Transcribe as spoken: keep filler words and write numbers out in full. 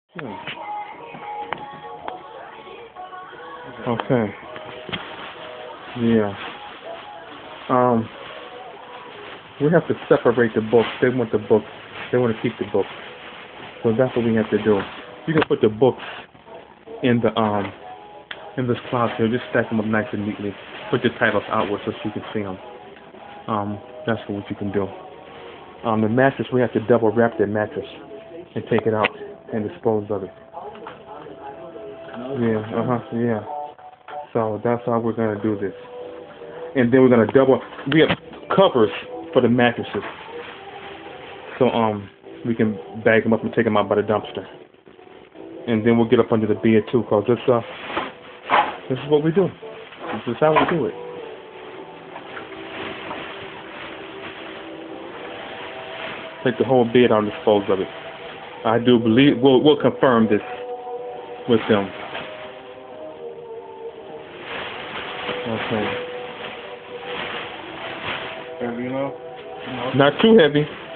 Hmm. Okay. Yeah. Um, we have to separate the books. They want the books. They want to keep the books. So that's what we have to do. You can put the books in the um in this closet here. Just stack them up nice and neatly. Put the titles outward so she can see them. Um, that's what you can do. Um, the mattress, we have to double wrap the mattress and take it out and dispose of it. Yeah. Uh huh. Yeah. So that's how we're gonna do this. And then we're gonna double. We have covers for the mattresses, so um we can bag them up and take them out by the dumpster. And then we'll get up under the bed too, cause this uh this is what we do. This is how we do it. Take the whole bed out and dispose of it. I do believe we'll we'll confirm this with them. Okay. Heavy enough? Not too heavy.